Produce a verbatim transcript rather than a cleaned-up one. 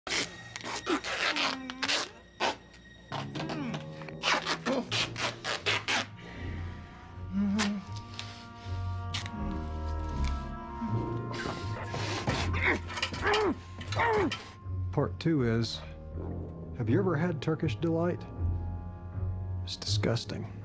Part two is, have you ever had Turkish delight? It's disgusting.